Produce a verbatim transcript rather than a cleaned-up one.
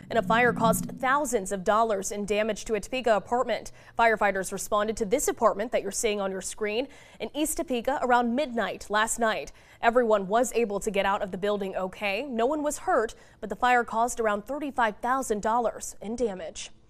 And a fire caused thousands of dollars in damage to a Topeka apartment. Firefighters responded to this apartment that you're seeing on your screen in East Topeka around midnight last night. Everyone was able to get out of the building okay. No one was hurt, but the fire caused around thirty-five thousand dollars in damage.